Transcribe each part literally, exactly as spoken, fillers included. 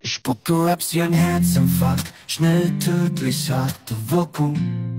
Spucke Raps wie ein Herzinfarkt, schnell, tödlich, harte Wirkung.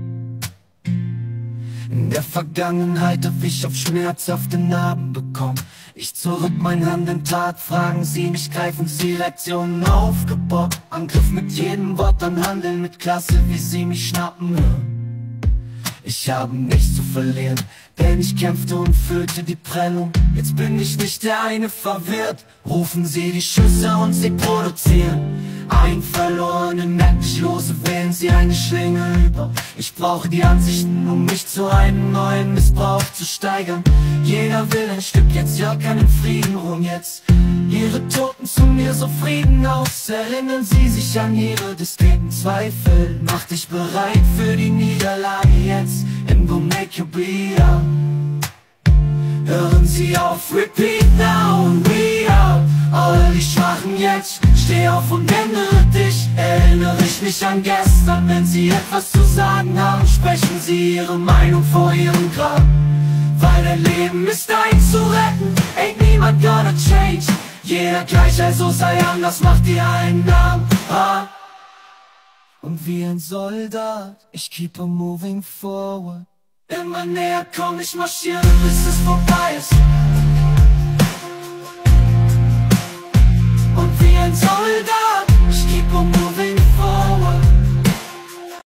In der Vergangenheit hab ich auf schmerzhafte Narben bekommen. Ich zurück mein Hand in Tat, fragen sie mich, greifen sie Lektionen aufgebaut. Angriff mit jedem Wort, dann handeln mit Klasse, wie sie mich schnappen. Ich habe nichts zu verlieren, denn ich kämpfte und fühlte die Prellung. Jetzt bin ich nicht der eine verwirrt, rufen sie die Schüsse und sie produzieren ein verlorenen, merklose wählen sie eine Schlinge über. Ich brauche die Ansichten, um mich zu einem neuen Missbrauch zu steigern. Jeder will ein Stück, jetzt ja keinen Frieden, ruhen jetzt ihre Toten zu mir so Frieden aus. Erinnern sie sich an ihre diskreten Zweifel, mach dich bereit für die Niederlage jetzt, and we'll make you bleed out. Hören sie auf, repeat now and we out. Alle die Schwachen jetzt, steh auf und ändere dich. Erinnere ich mich an gestern, wenn sie etwas zu sagen haben, sprechen sie ihre Meinung vor ihrem Grab. Weil dein Leben ist ein zu retten, ain't niemand gonna change. Jeder gleich, also sei anders, mach dir einen Namen. Ah. Und wie ein Soldat, ich keep on moving forward. Immer näher komm ich marschieren, bis es vorbei ist.